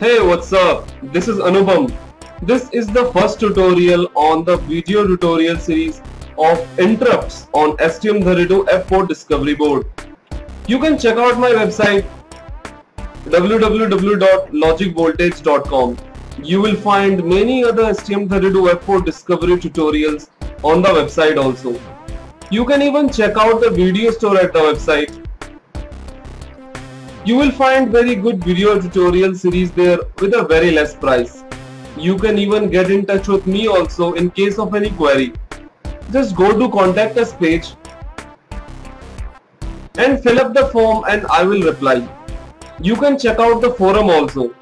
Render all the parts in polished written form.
Hey, what's up? This is Anupam. This is the first tutorial on the video tutorial series of interrupts on STM32F4Discovery board. You can check out my website www.logicvoltage.com. You will find many other STM32F4Discovery tutorials on the website also. You can even check out the video store at the website. You will find very good video tutorial series there with a very less price. You can even get in touch with me also in case of any query. Just go to contact us page and fill up the form and I will reply. You can check out the forum also.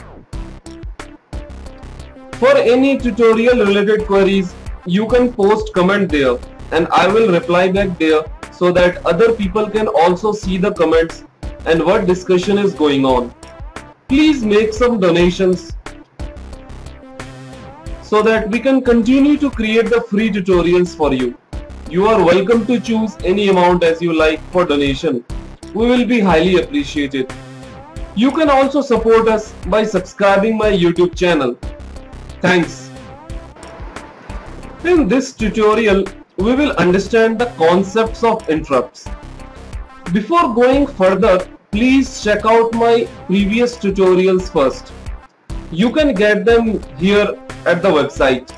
For any tutorial related queries, you can post comment there and I will reply back there so that other people can also see the comments and what discussion is going on. Please make some donations so that we can continue to create the free tutorials for you. You are welcome to choose any amount as you like for donation. We will be highly appreciated. You can also support us by subscribing my YouTube channel. Thanks. In this tutorial, we will understand the concepts of interrupts. Before going further, please check out my previous tutorials first. You can get them here at the website.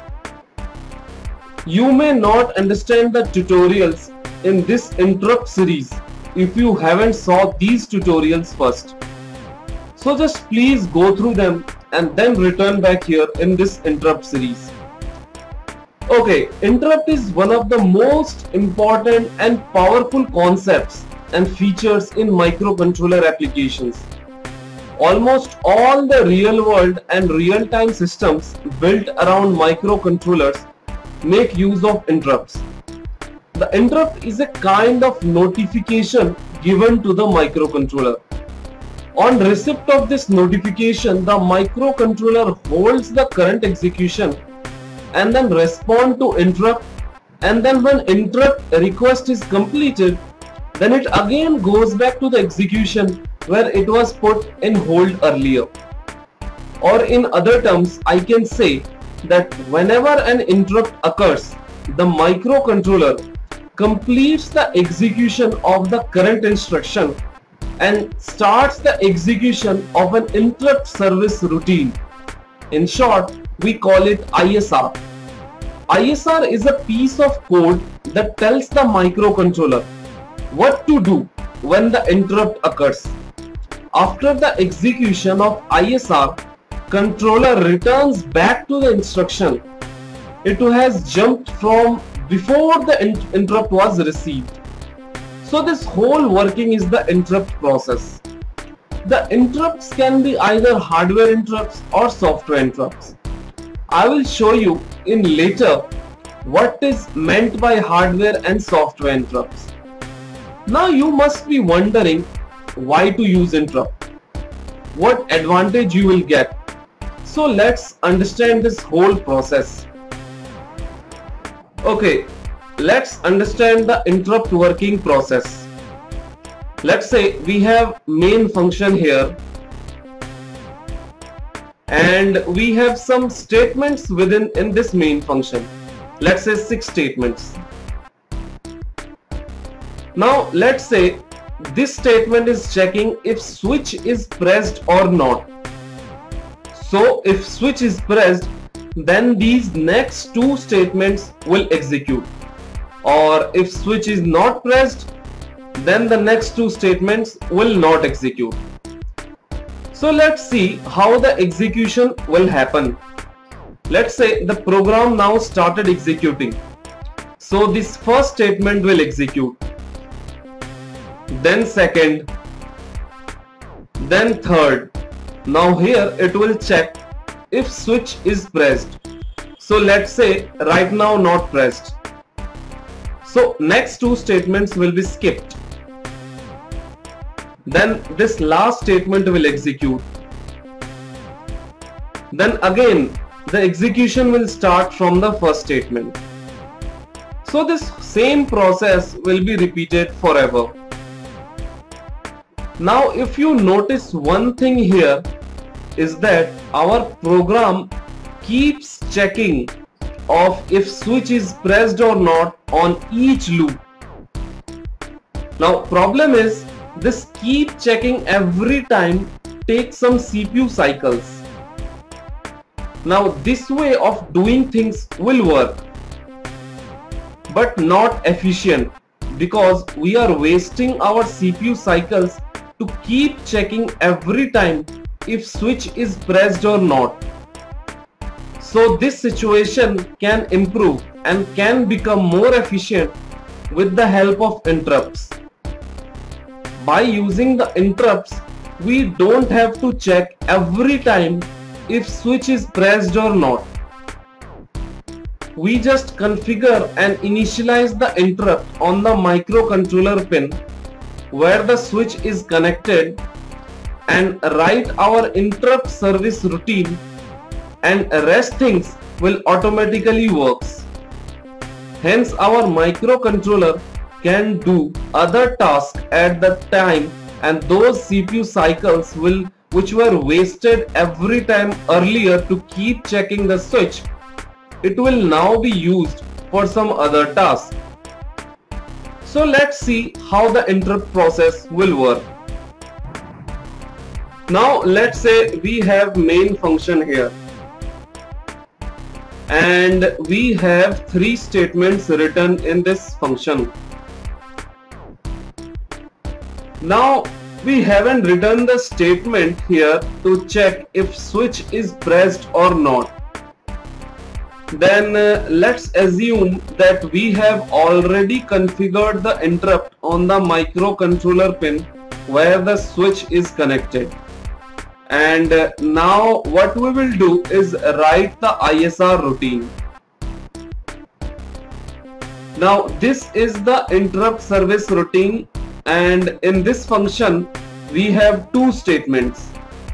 You may not understand the tutorials in this interrupt series if you haven't saw these tutorials first. So just please go through them and then return back here in this interrupt series. Okay, interrupt is one of the most important and powerful concepts and features in microcontroller applications. Almost all the real-world and real-time systems built around microcontrollers make use of interrupts. The interrupt is a kind of notification given to the microcontroller. On receipt of this notification, the microcontroller holds the current execution and then respond to interrupt, and then when interrupt request is completed, then it again goes back to the execution where it was put in hold earlier. Or in other terms, I can say that whenever an interrupt occurs, the microcontroller completes the execution of the current instruction and starts the execution of an interrupt service routine. In short, we call it ISR. ISR is a piece of code that tells the microcontroller what to do when the interrupt occurs. After the execution of ISR, controller returns back to the instruction it has jumped from before the interrupt was received. So this whole working is the interrupt process. The interrupts can be either hardware interrupts or software interrupts. I will show you in later what is meant by hardware and software interrupts. Now you must be wondering why to use interrupt, what advantage you will get. So let's understand this whole process. Okay, let's understand the interrupt working process. Let's say we have main function here and we have some statements within this main function. Let's say 6 statements. Now let's say this statement is checking if switch is pressed or not. So if switch is pressed, then these next 2 statements will execute. Or if switch is not pressed, then the next 2 statements will not execute. So let's see how the execution will happen. Let's say the program now started executing. So this first statement will execute, then second, then third. Now here it will check if switch is pressed. So let's say right now not pressed. So next 2 statements will be skipped. Then this last statement will execute. Then again the execution will start from the first statement. So this same process will be repeated forever. Now if you notice one thing here, is that our program keeps checking of if switch is pressed or not on each loop. Now problem is this keep checking every time takes some CPU cycles. Now this way of doing things will work, but not efficient, because we are wasting our CPU cycles to keep checking every time if switch is pressed or not. So this situation can improve and can become more efficient with the help of interrupts. By using the interrupts, we don't have to check every time if switch is pressed or not. We just configure and initialize the interrupt on the microcontroller pin where the switch is connected and write our interrupt service routine, and rest things will automatically works. Hence our microcontroller can do other tasks at the time, and those CPU cycles which were wasted every time earlier to keep checking the switch, it will now be used for some other task. So let's see how the interrupt process will work. Now let's say we have main function here, and we have three statements written in this function. Now we haven't written the statement here to check if switch is pressed or not. Then let's assume that we have already configured the interrupt on the microcontroller pin where the switch is connected. And now what we will do is write the ISR routine. Now this is the interrupt service routine, and in this function we have two statements.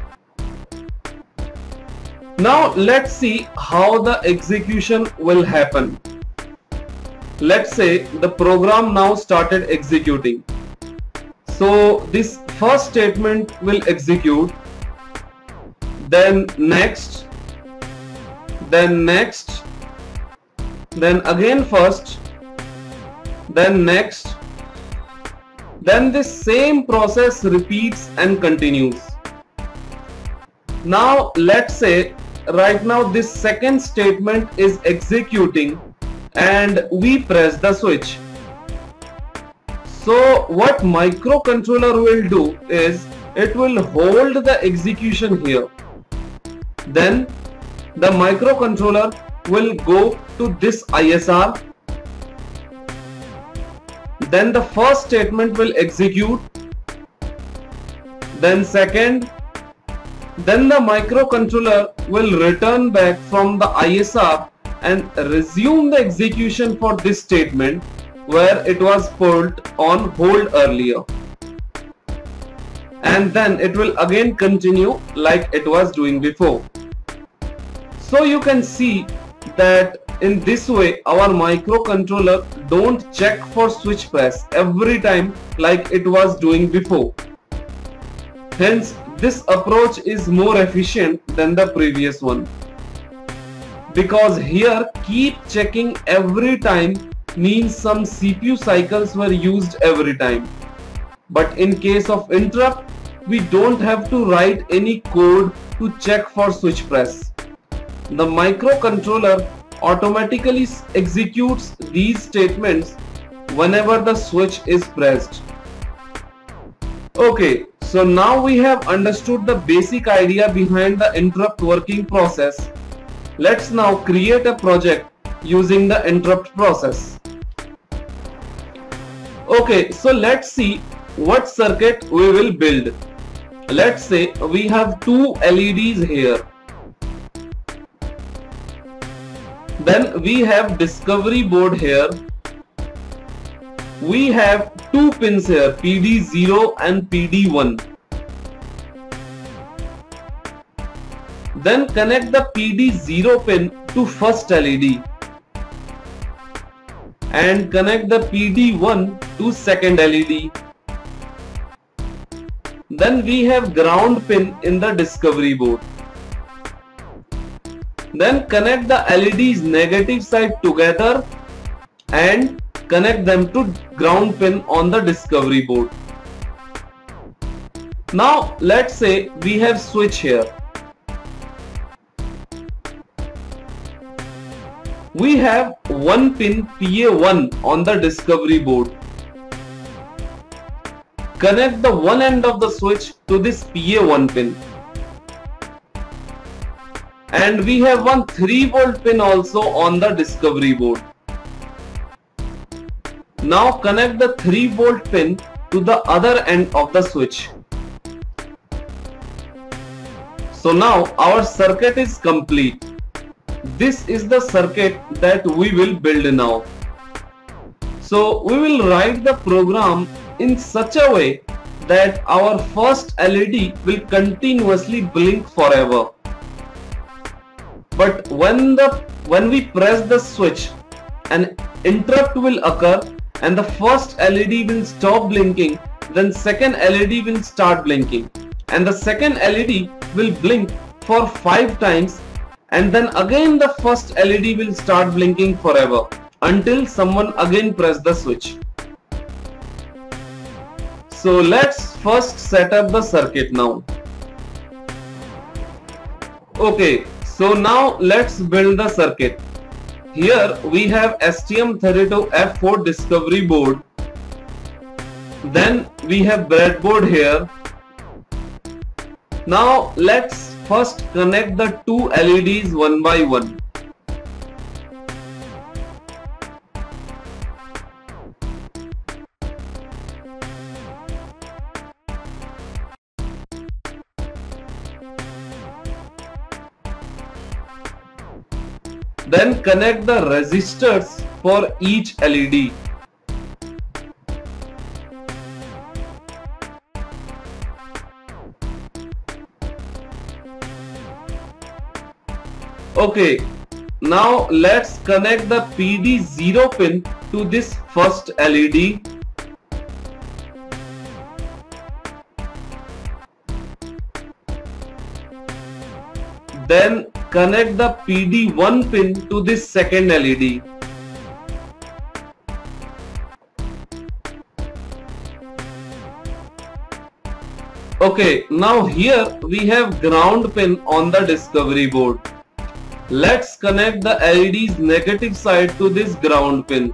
Now let's see how the execution will happen. Let's say the program now started executing. So this first statement will execute, then next, then next, then again first, then next, then this same process repeats and continues. Now let's say right now this second statement is executing and we press the switch. So what microcontroller will do is it will hold the execution here. Then the microcontroller will go to this ISR. Then the first statement will execute. Then second. Then the microcontroller will return back from the ISR and resume the execution for this statement where it was put on hold earlier. And then it will again continue like it was doing before. So you can see that in this way our microcontroller don't check for switch press every time like it was doing before. Hence this approach is more efficient than the previous one, because here keep checking every time means some CPU cycles were used every time. But in case of interrupt, we don't have to write any code to check for switch press. The microcontroller automatically executes these statements whenever the switch is pressed. Okay, so now we have understood the basic idea behind the interrupt working process. Let's now create a project using the interrupt process. Okay, so let's see what circuit we will build. Let's say we have two LEDs here. Then we have discovery board here. We have two pins here, PD0 and PD1. Then connect the PD0 pin to first LED and connect the PD1 to second LED. Then we have ground pin in the discovery board. Then connect the LED's negative side together and connect them to ground pin on the discovery board. Now let's say we have switch here. We have one pin PA1 on the discovery board. Connect the one end of the switch to this PA1 pin. And we have one 3V pin also on the discovery board. Now connect the 3V pin to the other end of the switch. So now our circuit is complete. This is the circuit that we will build now. So we will write the program in such a way that our first LED will continuously blink forever. But when we press the switch, an interrupt will occur and the first LED will stop blinking, then second LED will start blinking, and the second LED will blink for 5 times, and then again the first LED will start blinking forever until someone again press the switch. So let's first set up the circuit now. Okay, so now let's build the circuit. Here we have STM32F4Discovery board. Then we have breadboard here. Now let's first connect the two LEDs one by one. Then connect the resistors for each LED. Okay, now let's connect the PD0 pin to this first LED. Then connect the PD1 pin to this second LED. Okay, now here we have ground pin on the discovery board. Let's connect the LED's negative side to this ground pin.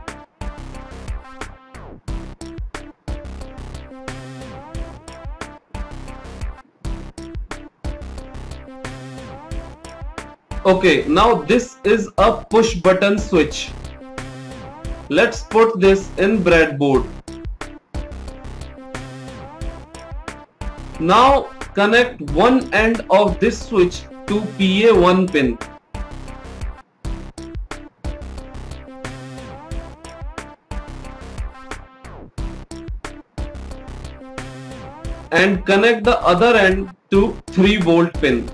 Okay, now this is a push button switch. Let's put this in breadboard. Now connect one end of this switch to PA1 pin. And connect the other end to 3V pin.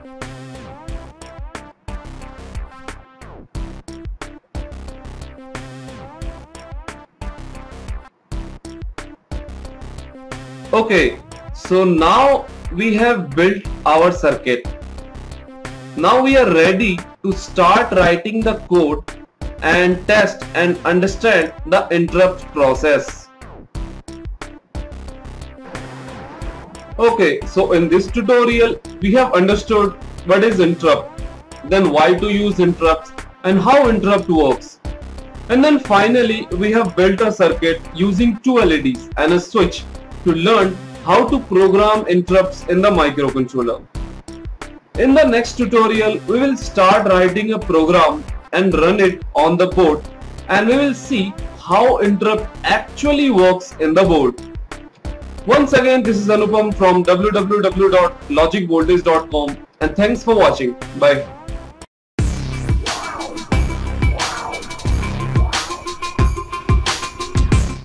Okay, so now we have built our circuit. Now we are ready to start writing the code and test and understand the interrupt process. Okay, so in this tutorial we have understood what is interrupt, then why to use interrupts and how interrupt works. And then finally we have built a circuit using two LEDs and a switch to learn how to program interrupts in the microcontroller. In the next tutorial, we will start writing a program and run it on the board, and we will see how interrupt actually works in the board. Once again, this is Anupam from www.logicvoltage.com, and thanks for watching. Bye.